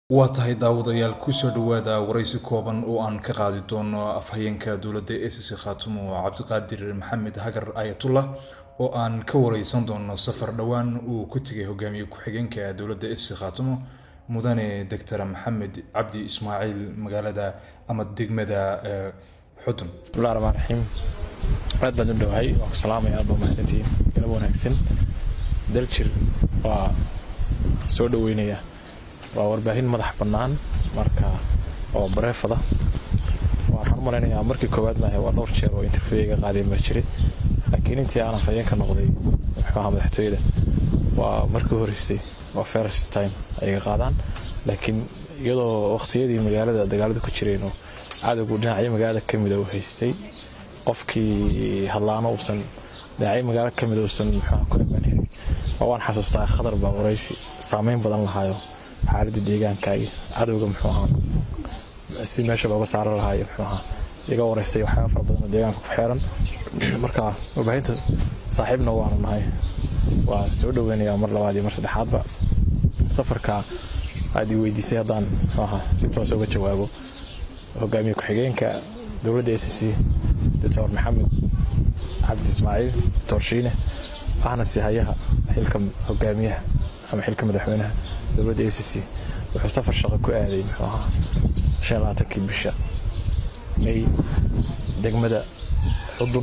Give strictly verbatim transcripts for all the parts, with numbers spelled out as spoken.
waa tahay daawadayaal ku soo dhawaada waraysi kooban oo aan ka qaadi doono afhayeenka dowladda S C Khaatumo Cabdiqaadir Maxamed Hagar Ayatullah oo aan ka waraysan doono safar dhawaan uu ku tagay hogaamiye ku-xigeenka dowladda S C Khaatumo mudane Doctor Maxamed Cabdi Ismaaciil magaalada ama degmada Xudun. bismillaahir rahmaanir rahiim. aad baan u dhawahay oo salaamaya aad baan mahadsantiin kala wanaagsan daljir waa soo dhaweynaya waa warbaahin madax bannaan marka oo bareefada waxaan maleynayaa markii koowaad maahay waa dhowr jeer oo interviewga qaaday ma jiray laakiin intii aan afhayeenka noqday waxa madaxtooyada waa markii horeysay waa first time ay qaadaan laakiin iyadoo waqtiyadii magaalada dagaalada ku jireen oo cadawgu dhinacyo magaalada kamid ah u haystay qofkii hadlaano uusan dhinacyo magaalada kamid ah uusan maxaa ku imanayay waan xasuustaa khadar baa waraysi saameyn badan lahaayo xaaladda deegaankaaga cadawga muxuu ahaa si meesha looga saaro lahaay muxuu ahaa iga wareystay waxyaabo fara badan oo deegaanka ku xeeran marka warbaahinta saaxiibna waanu nahay waa soo dhaweynayaa mar labaad iyo mar saddexaadba safarka aad i weydiisay haddaan muxuu ahaa si toos uga jawaabo hogaamiye ku-xigeenka dowladda S C Doctor Maxamed Cabdi Ismaaciil Doctor Shiine ahna si hayaha xilka hogaamiyaha ama xilka madaxweynaha dowladda S C wuxuu safar shaqo ku aaday muxuu ahaa shan iyo labaatankii bisha May degmada Xudun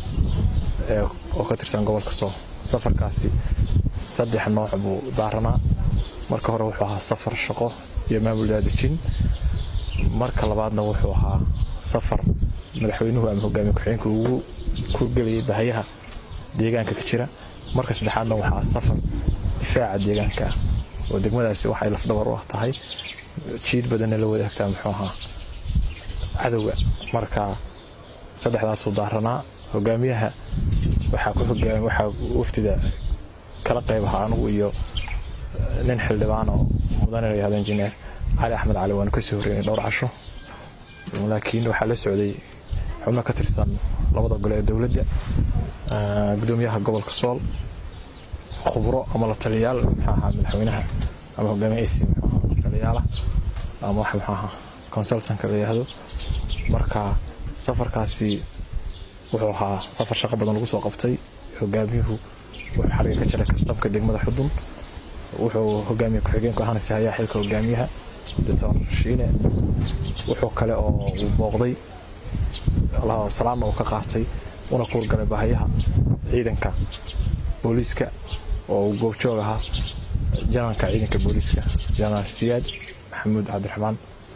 ee oo ka tirsan gobolka Sool. safarkaasi saddex nooc buu daaranaa. marka hore wuxuu ahaa safar shaqo iyo maamul daadejin, marka labaadna wuxuu ahaa safar madaxweynuhu ama hogaamiye ku-xigeenka uu ku galay bahayaha deegaanka ka jira, marka saddexaadna waxaa safar difaaca deegaanka oo degmadaasi waxay laf dhabar u tahay jiid badan la wadaagtaa muxuu ahaa cadawga. marka saddexdaas u daaranaa hogaamiyaha waxa ku hogaamiye waxa waftida kala qaybaha anigu iyo nin xildhibaan oo mudane yahay injineer Ali Axmed Cali waan ka soo horeeyay dhowr casho, laakiin waxa la socday xubno ka tirsan labada gole ee dowladda, gudoomiyaha gobolka Sool, khubro ama la taliyaal maxaa madaxweynaha ama hogaamiye S C la taliyaala ama waxa maxaa consultant ka leeyahay. marka safarkaasi wuxuu ahaa safar shaqo badan lagu soo qabtay. hogaamiyuhu wuxuu xariiq ka jiray kastamka degmada Xudun, wuxuu hogaamiye ku-xigeenka ahna si hayaa xilka hogaamiyaha Doctor Shiine. wuxuu kale oo uu booqday Allah salaam oo ka qaatay una ku galay bahayaha ciidanka booliska oo goob joog ahaa janaalka ciidanka booliska Janaal Siyaad Maxamuud Cabdiraxmaan.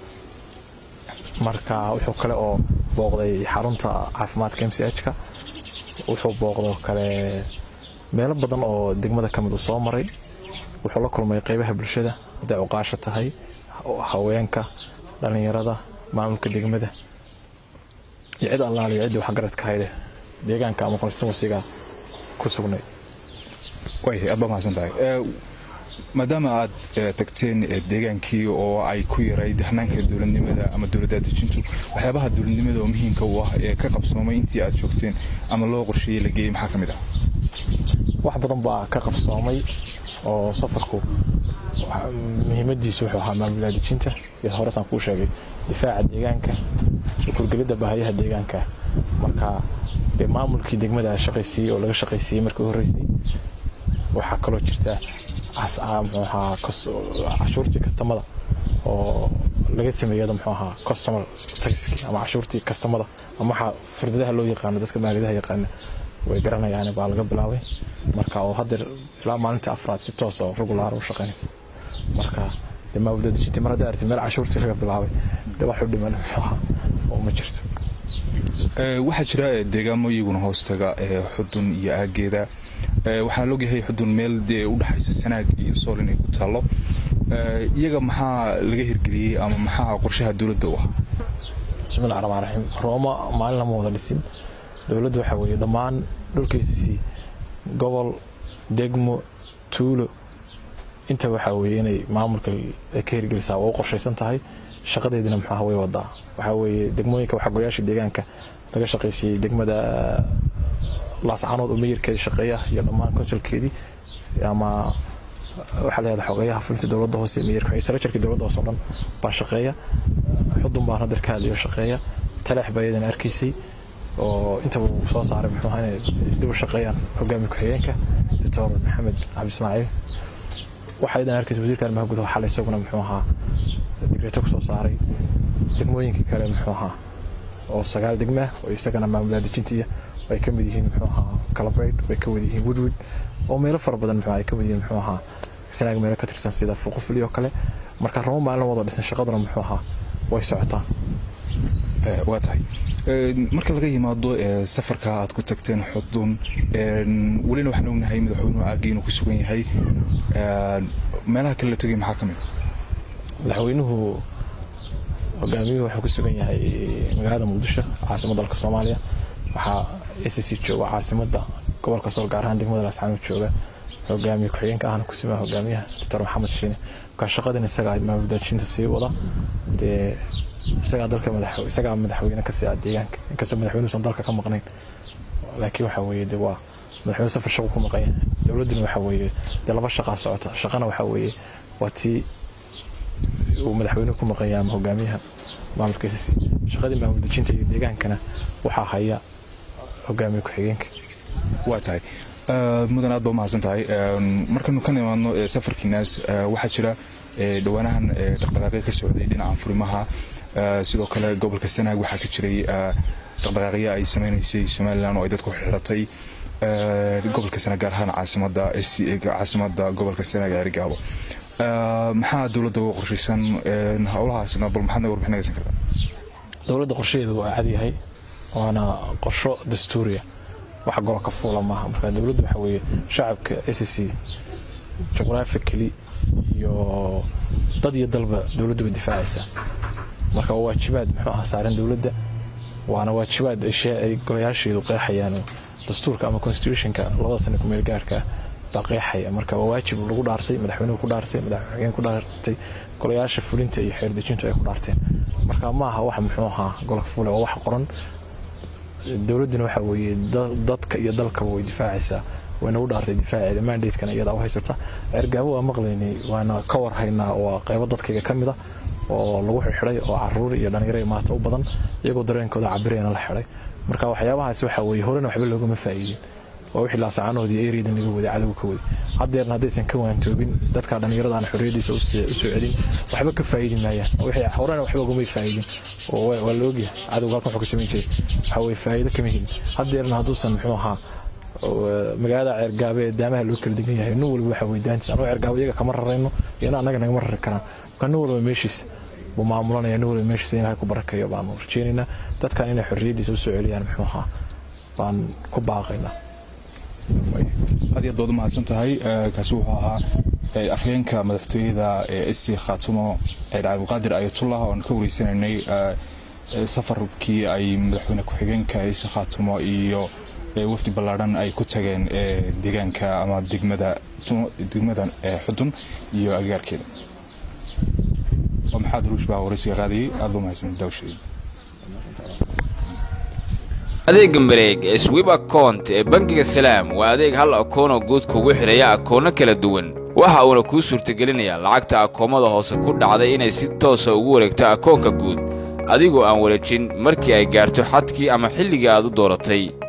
marka wuxuu kale oo booqday xarunta caafimaadka M C H-ka, wuxuu booqday kale meelo badan oo degmada kamid ah soo maray. wuxuu la kulmay qaybaha bulshada haday u qaasho tahay haweenka, dhalinyarada, maamulka degmada iyo cid allaah iyo cid wax garad ka hayde deegaanka ama constituency-ga ku sugnay. way abba ma santahay maadaama aad tagteen deegaankii oo ay ku yaray dahnaanka dowladnimada ama dowladda dejintu waxyaabaha dowladnimada oo muhiimka u ah ee ka qabsoomay intii aad joogteen ama loo qorsheeyay la geeyay maxaa kamid ah? wax badan baa ka qabsoomay oo safarku muhiimadiisu wuxuu ahaa maamul daadejinta iyo horesan ku sheegay difaaca deegaanka iyo kurgalida bahayaha deegaanka. marka de maamulkii degmada shaqaysiiyay oo laga shaqaysiiyay markii horeysay waxa kale oo jirta asaam waxa cashuurtii kastamada oo laga sameeyay muxuu ahaa customer tax ama cashuurtii kastamada ama waxa firdadaha loo yaqaan dadka maaliyadaha yaqaan way garanayaan baa laga bilaabay. marka oo hadda ilaa maalinta afraad si toos ah regular u shaqeynaysa. marka de maamul daadejinta marada arti meel cashuurtii laga bilaabay de wax u dhiman oo ma jirto. ee waxa jira deegaamo iyaguna hoostaga ee Xudun iyo aageeda. ee waxaan loo yahay Xudun meel u dhaxaysa Sanaag iyo Sool inay ku taalo. ee iyaga maxaa laga hirgeliyay ama maxaa qorshaha dowladda u ah? bismillaahir rahmaanir rahiim. Roma maalin lama wada dhisin. dowladdu waxa weeye dhammaan dhulkiisa gobol, degmo, tuulo inta waxa weeye inay maamulka ka hirgelisaa oo qorsheysan tahay. shaqadeedina maxaa way wadaa waxa weeye degmooyinka waxa go'yaasha deegaanka laga shaqeeyay degmada Laascaanood oo meeyirkeeda shaqeeya iyo dhammaan konsulkeedii ama waxa la yiraahdo xogayaha fulinta dawladda hoose meeyarka ay saraakiilka dawladda hoose oo dhan baa shaqeeya xudun baan hadda ka hadlayo shaqeeya talax bayadan arkiisay oo inta uu soo saaray muxuu ahaa dib u shaqeeyaan hogaamiye ku-xigeenka Doctor Maxamed Cabdi Ismaaciil waxa ay arkiisay wasiirka arrimaha gudaha xalay isaguna muxuu ahaa digreeto ku soo saaray degmooyinka kale muxuu ahaa oo sagaal degmo oo isagana maamulada dejintiya way ka mid yihiin muxuu ahaa Calibrate way ka wada yihiin Woodwood oo meelo fara badan muxuu ay ka mid yihiin muxuu ahaa sanaag meelo ka tirsan sida Fuqufli oo kale marka ramo maalin wada dhisan shaqadana muxuu ahaa way socotaa ee waa tahay marka laga yimaado safarka aad ku tagteen xudun walina waxaan ognahay madaxweynuhu aagiinu ku sugan yahay meelaha kale la tagay maxaa kamid madaxweynuhu hogaamiyuhu wuxuu ku sugan yahay magaalada Muqdisho caasimadda dalka Soomaaliya waxa S C jooga caasimadda gobolka Sool gaar ahaan degmada Laascaanood jooga hogaamiye ku-xigeenka ahna ku simaa hogaamiyaha Doctor Maxamed Shiine ka shaqadan isaga ay maamuldaashinta sii wada de isaga dalka madaxweyne isaga madaxweyne ka sii adeeganka inkastoo madaxweynuhu san dalka ka maqnayn laakiin waxa weeye de waa madaxweyne safar shaqo ku maqan dawladdu waxa weeye de laba shaqo socota shaqana waxa weeye waa tii uu madaxweynuhu ku maqan yahay hogaamiyaha maamulka S C shaqadii maamuldaashinta iyo deegaankana waxa haya hogaamiye ku-xigeenka waa tahay mudan aad baa mahadsan tahay markaanu ka nimaadno safarkiinaas waxaa jira dhawaanahan dhaqdhaqaaqyo ka socday dhinaca furimaha sidoo kale gobolka Sanaag waxaa ka jiray dhaqdhaqaaqyo ay sameynaysay Somaliland oo ay dadku xiratay gobolka Sanaag gaar ahaan caasimadda caasimadda gobolka Sanaag ee Gaabo maxaa dawladda ugu qorshaysan hawlahaasna bal maxaad warbixin naga siin kartaa dawladda qorsheedu waa cad yahay waana qorsho dastuuriya waxa gobolka fuula maaha marka dawladdu waxa weeye shacabka S C geographically iyo dad iyo dalba dawladdu way difaacaysa marka waa waajibaad muxuu ahaa saaran dawladda waana waajibaad ay golayaasheedu qeexayaan dastuurka ama constitutionka labada sano ku meel gaarka baqeexaya marka waa waajib lagu dhaartay madaxweynuhu ku dhaartay madaxweynaha ku dhaartay golayaasha fulinta iyo xeer dejinta ay ku dhaarteen marka maaha wax muxuu ahaa gobolka fuula waa wax qoran dawladdu waxa weeye dadka iyo dalka way difaacaysaa wayna u dhaartay difaaceeda mandate-kana iyada u haysata ergaabo waa maqlaynay waana ka war haynaa oo qaybo dadkayga kamid ah oo lagu xirxiray oo caruur iyo dhalinyaro maanta u badan iyagoo dareenkooda cabirayna la xiray marka waxyaabahaas waxa weeye horena waxba loogama faa'iidin oo wixii la saacanoodii area laga waday cadow ka waday hadeerna hadaysan ka waantoobin dadka dhalinyarada aan xorriyadiisa u soo celin waxba ka faa'iidin maayaan wixii horena waxba ugama faa'iidin oo waa la ogyahay cadowga halkan wuxuu ka sameyn jiray waxa way faa'iido kama helin hadeerna haduusan muxuu ahaa magaalada Ceergaabe daamaha loo kala degan yahay nin walba waxa weydaantis anoo Ceergaabe iyaga kama rarayno iyana anaga naga marar karaan kan nin walba meeshiis buu maamulanaya nin walba meeshiis inay ku barakayo baan urjeenina dadkan inay xorriyadiisa u soo celiyaan muxuu ahaa baan ku baaqaynaa هذه الضوء ما سنتهي كسوها أفريقيا مدحتويدا إسي خاتمه عبد القادر آية الله ونكوري سنة سفر كي أي مدحونا كحجين كإسي خاتمه إيو وفد بلاران أي كتجين ديجان كأما دجمدا دجمدا حدن إيو أجار كده ومحاد روش باورسي غادي أظن ما يسمى دوشي adeega mareeg swipe account ee bangiga Salaam waa adeeg hal akoon oo guud kugu xiraya akoonno kala duwan waxa uu ku suurtagelinayaa lacagta akoomada hoose ku dhacday inay si toos ah ugu wareegto akoonka guud adigoo aan wareejin markii ay gaarto xadkii ama xilliga aad u dooratay